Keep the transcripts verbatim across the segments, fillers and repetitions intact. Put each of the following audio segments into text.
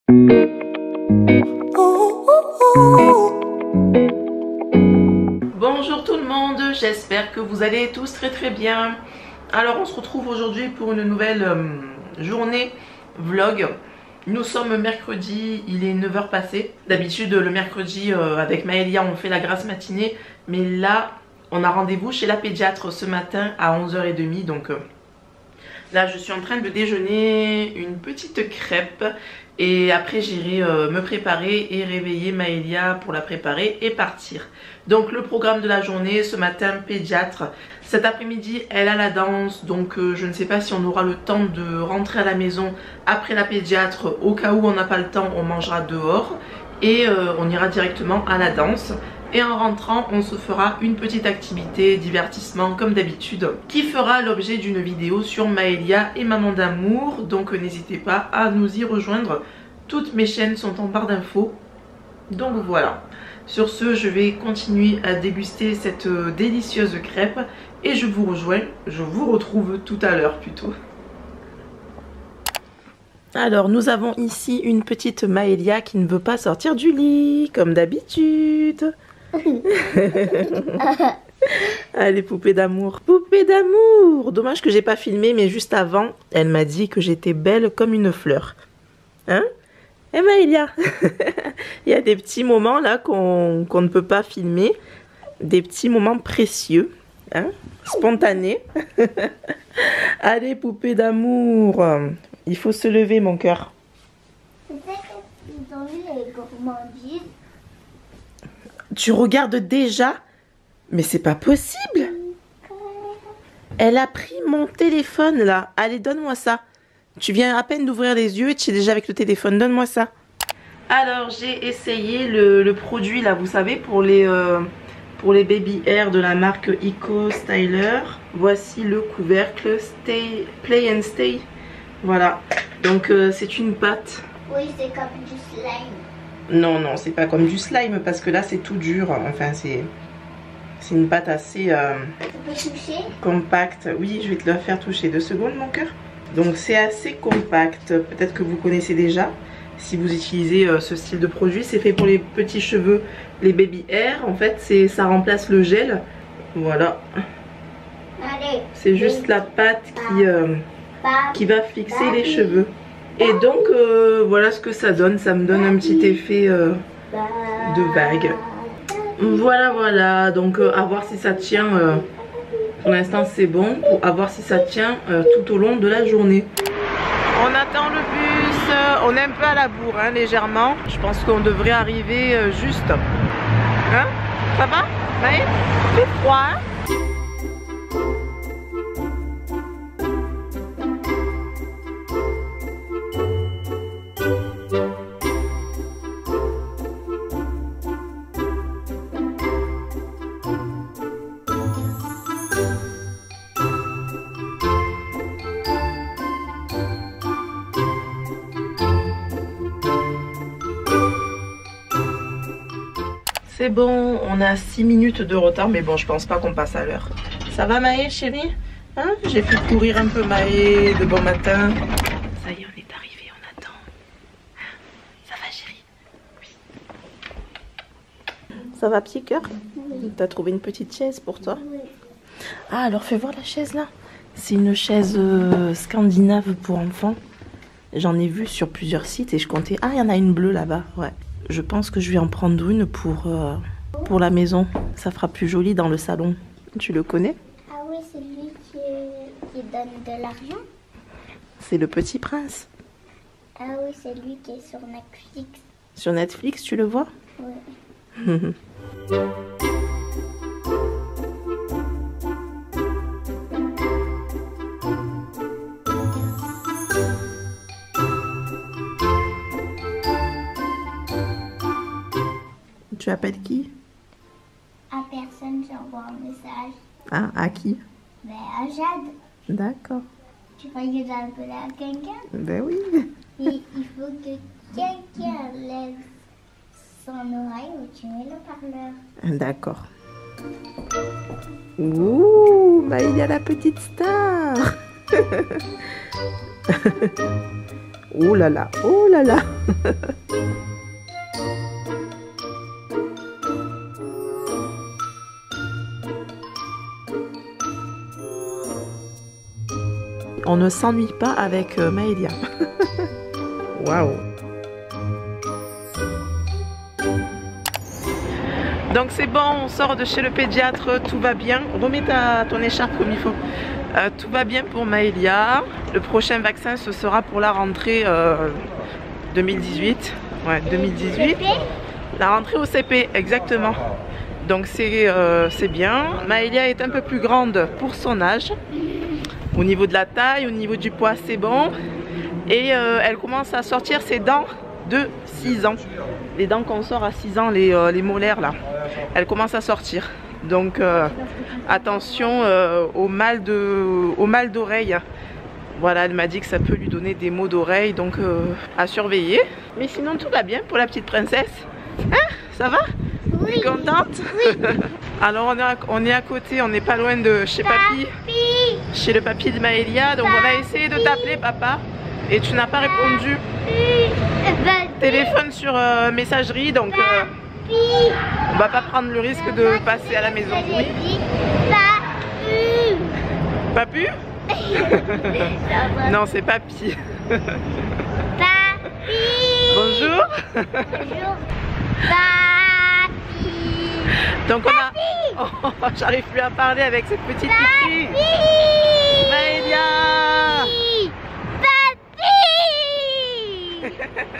Bonjour tout le monde, j'espère que vous allez tous très très bien. Alors on se retrouve aujourd'hui pour une nouvelle euh, journée vlog. Nous sommes mercredi, il est neuf heures passées. D'habitude le mercredi euh, avec Maëlia on fait la grasse matinée. Mais là on a rendez-vous chez la pédiatre ce matin à onze heures trente. Donc euh, là je suis en train de déjeuner une petite crêpe. Et après j'irai euh, me préparer et réveiller Maëlia pour la préparer et partir. Donc le programme de la journée, ce matin pédiatre. Cet après-midi elle a la danse. Donc euh, je ne sais pas si on aura le temps de rentrer à la maison après la pédiatre. Au cas où on n'a pas le temps, on mangera dehors. Et euh, on ira directement à la danse. Et en rentrant on se fera une petite activité, divertissement comme d'habitude, qui fera l'objet d'une vidéo sur Maëlia et Maman d'amour. Donc n'hésitez pas à nous y rejoindre. Toutes mes chaînes sont en barre d'infos. Donc voilà. Sur ce je vais continuer à déguster cette délicieuse crêpe. Et je vous rejoins, je vous retrouve tout à l'heure plutôt. Alors nous avons ici une petite Maëlia qui ne veut pas sortir du lit, comme d'habitude. Allez, poupée d'amour, poupée d'amour. Dommage que j'ai pas filmé, mais juste avant elle m'a dit que j'étais belle comme une fleur. Hein? Eh Maëlia. Il y a des petits moments là qu'on qu'on ne peut pas filmer. Des petits moments précieux, hein? Spontanés. Allez, poupée d'amour, il faut se lever mon cœur. Tu sais qu'ils ont eu les gourmandises. Tu regardes déjà? Mais c'est pas possible. Elle a pris mon téléphone là. Allez, donne-moi ça. Tu viens à peine d'ouvrir les yeux et tu es déjà avec le téléphone. Donne-moi ça. Alors, j'ai essayé le, le produit là, vous savez, pour les, euh, pour les baby hair de la marque Eco Styler. Voici le couvercle Stay, Play and Stay. Voilà. Donc, euh, c'est une pâte. Oui, c'est comme du slime. Non, non, c'est pas comme du slime parce que là c'est tout dur. Enfin, c'est c'est une pâte assez euh, compacte. Oui, je vais te la faire toucher. Deux secondes, mon cœur. Donc, c'est assez compact. Peut-être que vous connaissez déjà si vous utilisez euh, ce style de produit. C'est fait pour les petits cheveux, les baby hair. En fait, c'est ça remplace le gel. Voilà. C'est juste la pâte qui, euh, qui va fixer les cheveux. Et donc euh, voilà ce que ça donne, ça me donne un petit effet euh, de vague. Voilà voilà, donc euh, à voir si ça tient, euh, pour l'instant c'est bon, pour à voir si ça tient euh, tout au long de la journée. On attend le bus, on est un peu à la bourre hein, légèrement, je pense qu'on devrait arriver euh, juste. Hein? Ça va? Oui? C'est froid hein? C'est bon, on a six minutes de retard, mais bon, je pense pas qu'on passe à l'heure. Ça va Maë, chérie? Hein? J'ai pu courir un peu Maë de bon matin. Ça y est, on est arrivé, on attend. Ça va chérie? Oui. Ça va petit cœur? Oui. T'as trouvé une petite chaise pour toi? Oui. Ah, alors fais voir la chaise là. C'est une chaise euh, scandinave pour enfants. J'en ai vu sur plusieurs sites et je comptais... Ah, il y en a une bleue là-bas, ouais. Je pense que je vais en prendre une pour, euh, pour la maison. Ça fera plus joli dans le salon. Tu le connais? Ah oui, c'est lui qui, qui donne de l'argent. C'est le Petit Prince. Ah oui, c'est lui qui est sur Netflix. Sur Netflix, tu le vois? Oui. Tu appelles qui? À personne, j'envoie un message. Ah, à qui? Ben, à Jade. D'accord. Tu crois que j'appelle à quelqu'un? Ben oui. Et il faut que quelqu'un lève son oreille ou tu mets le parleur. D'accord. Ouh, bah il y a la petite star. Oh là là, oh là là. On ne s'ennuie pas avec euh, Maëlia. Waouh. Donc c'est bon, on sort de chez le pédiatre, tout va bien. Remets ta, ton écharpe comme il faut. Euh, tout va bien pour Maëlia. Le prochain vaccin, ce sera pour la rentrée euh, deux mille dix-huit. Ouais, deux mille dix-huit. La rentrée au C P, exactement. Donc c'est euh, c'est bien. Maëlia est un peu plus grande pour son âge. Au niveau de la taille, au niveau du poids, c'est bon. Et euh, elle commence à sortir ses dents de six ans. Les dents qu'on sort à six ans, les, euh, les molaires là. Elle commence à sortir. Donc euh, attention euh, au mal de, au mal d'oreille. Voilà, elle m'a dit que ça peut lui donner des maux d'oreille, donc euh, à surveiller. Mais sinon tout va bien pour la petite princesse. Hein? Ça va? Oui. T'es contente? Oui. Alors on est, à, on est à côté, on n'est pas loin de chez papy. Papi. Chez le papy de Maëlia. Donc on va essayer de t'appeler papa. Et tu n'as pas répondu. Papi. Téléphone sur euh, messagerie, donc euh, on va pas prendre le risque de passer à la maison. Oui. Papu. Non, c'est papy. Papi. Bonjour. Bonjour. Papi. Donc on a... Oh, j'arrive plus à parler avec cette petite fille. Maëlia. Papi.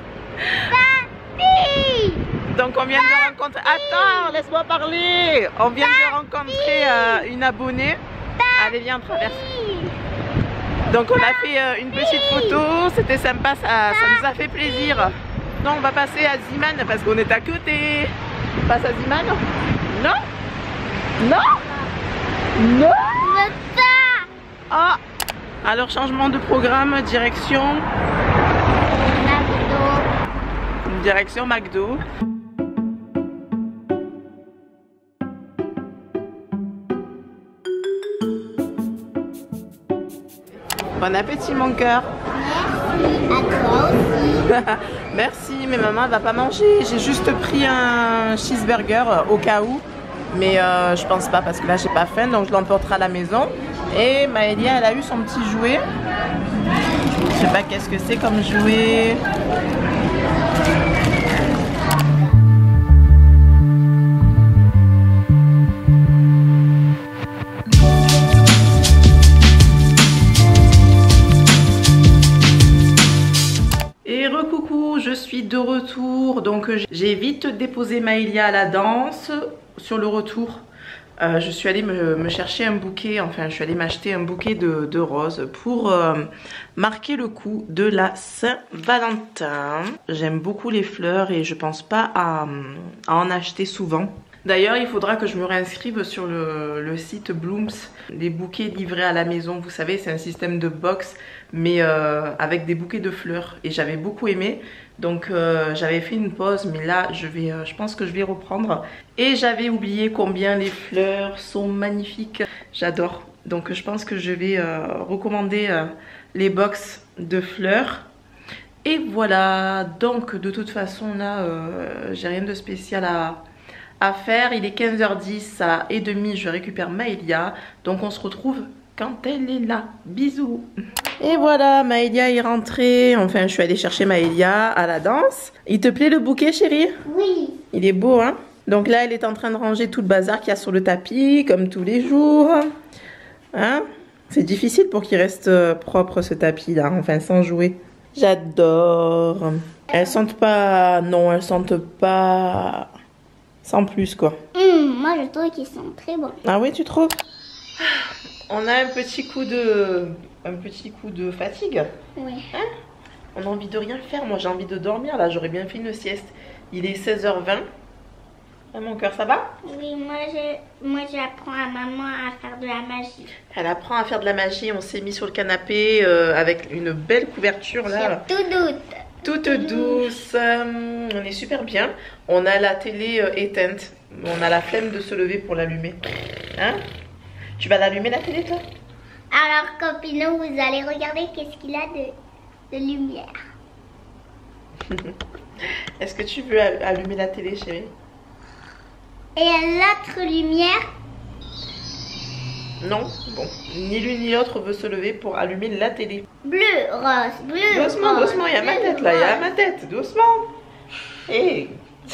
Papi. Donc on vient de rencontrer... Attends, laisse-moi parler. On vient de rencontrer euh, une abonnée. Allez, viens, traverse. Donc on a fait euh, une petite photo. C'était sympa, ça, ça nous a fait plaisir. Non, on va passer à Ziman parce qu'on est à côté. On passe à Ziman? Non? Non? Non? Ah! Alors changement de programme, direction... McDo. Direction McDo. Bon appétit mon cœur. Merci, à toi aussi. Merci, mais maman elle va pas manger. J'ai juste pris un cheeseburger au cas où. Mais euh, je pense pas parce que là j'ai pas faim, donc je l'emporterai à la maison. Et Maëlia elle a eu son petit jouet. Je sais pas qu'est-ce que c'est comme jouet. Je suis de retour, donc j'ai vite déposé Maëlia à la danse. Sur le retour, euh, je suis allée me, me chercher un bouquet, enfin je suis allée m'acheter un bouquet de, de roses pour euh, marquer le coup de la Saint-Valentin. J'aime beaucoup les fleurs et je pense pas à, à en acheter souvent. D'ailleurs, il faudra que je me réinscrive sur le, le site Blooms. Les bouquets livrés à la maison, vous savez, c'est un système de box, mais euh, avec des bouquets de fleurs. Et j'avais beaucoup aimé. Donc euh, j'avais fait une pause, mais là, je, vais, euh, je pense que je vais reprendre. Et j'avais oublié combien les fleurs sont magnifiques. J'adore. Donc je pense que je vais euh, recommander euh, les box de fleurs. Et voilà. Donc de toute façon, là, euh, j'ai rien de spécial à... à faire. Il est quinze heures dix, à et demi je récupère Maëlia, donc on se retrouve quand elle est là. Bisous. Et voilà, Maëlia est rentrée. Enfin, je suis allée chercher Maëlia à la danse. Il te plaît le bouquet, chérie? Oui. Il est beau, hein? Donc là, elle est en train de ranger tout le bazar qu'il y a sur le tapis, comme tous les jours. Hein? C'est difficile pour qu'il reste propre ce tapis là, enfin sans jouer. J'adore. Elles sentent pas... Non, elles sentent pas... Sans plus quoi. Mmh, moi je trouve qu'ils sont très bons. Ah oui, tu trouves? On a un petit coup de un petit coup de fatigue. Oui. Hein? On a envie de rien faire. Moi j'ai envie de dormir là. J'aurais bien fait une sieste. Il est seize heures vingt. Ah, mon cœur, ça va? Oui, moi je moi j'apprends à maman à faire de la magie. Elle apprend à faire de la magie. On s'est mis sur le canapé euh, avec une belle couverture là. Sur tout doute. Toute douce, euh, on est super bien. On a la télé euh, éteinte. On a la flemme de se lever pour l'allumer. Hein? Tu vas l'allumer la télé toi? Alors Copino, vous allez regarder qu'est-ce qu'il a de, de lumière. Est-ce que tu veux allumer la télé, chérie? Et l'autre lumière? Non, bon, ni l'une ni l'autre veut se lever pour allumer la télé. Bleu, rose, bleu, Doucement, rose, doucement, il y a ma bleu, tête là, il y a rose. ma tête, doucement. Hey.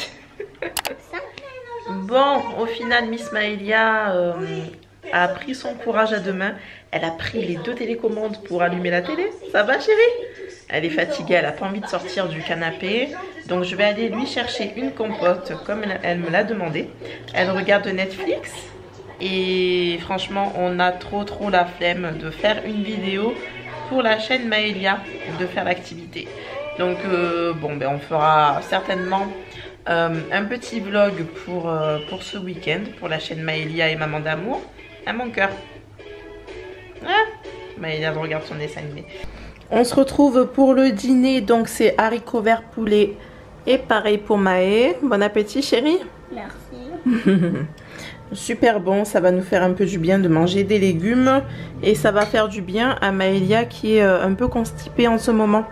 Bon, au final, Miss Maëlia euh, a pris son courage à deux mains. Elle a pris les deux télécommandes pour allumer la télé. Ça va, chérie? Elle est fatiguée, elle n'a pas envie de sortir du canapé. Donc, je vais aller lui chercher une compote comme elle, elle me l'a demandé. Elle regarde Netflix. Et franchement, on a trop trop la flemme de faire une vidéo pour la chaîne Maëlia, de faire l'activité. Donc, euh, bon, ben, on fera certainement euh, un petit vlog pour, euh, pour ce week-end, pour la chaîne Maëlia et Maman d'amour. À mon cœur. Ah, Maëlia regarde son dessin animé. On se retrouve pour le dîner, donc c'est haricots verts poulet et pareil pour Maë. Bon appétit, chérie. Merci. Super bon, ça va nous faire un peu du bien de manger des légumes et ça va faire du bien à Maëlia qui est un peu constipée en ce moment.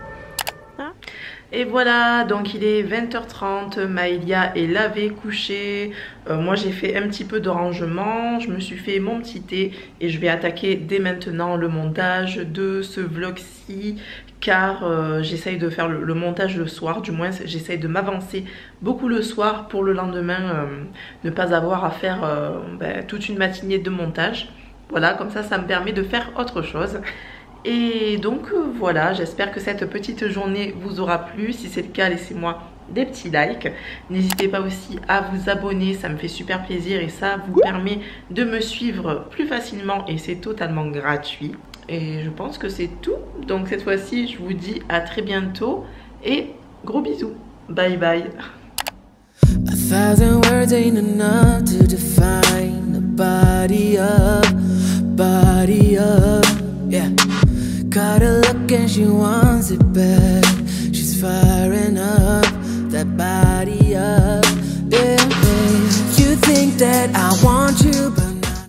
Et voilà, donc il est vingt heures trente, Maëlia est lavée, couchée. Euh, moi j'ai fait un petit peu de rangement, je me suis fait mon petit thé et je vais attaquer dès maintenant le montage de ce vlog-ci car euh, j'essaye de faire le, le montage le soir, du moins j'essaye de m'avancer beaucoup le soir pour le lendemain euh, ne pas avoir à faire euh, ben, toute une matinée de montage. Voilà, comme ça ça me permet de faire autre chose. Et donc euh, voilà, j'espère que cette petite journée vous aura plu. Si c'est le cas, laissez-moi des petits likes. N'hésitez pas aussi à vous abonner, ça me fait super plaisir et ça vous permet de me suivre plus facilement et c'est totalement gratuit. Et je pense que c'est tout. Donc cette fois-ci, je vous dis à très bientôt et gros bisous. Bye bye. A thousand words ain't enough to define the body of, body of, yeah. Got a look and she wants it back. She's firing up that body up.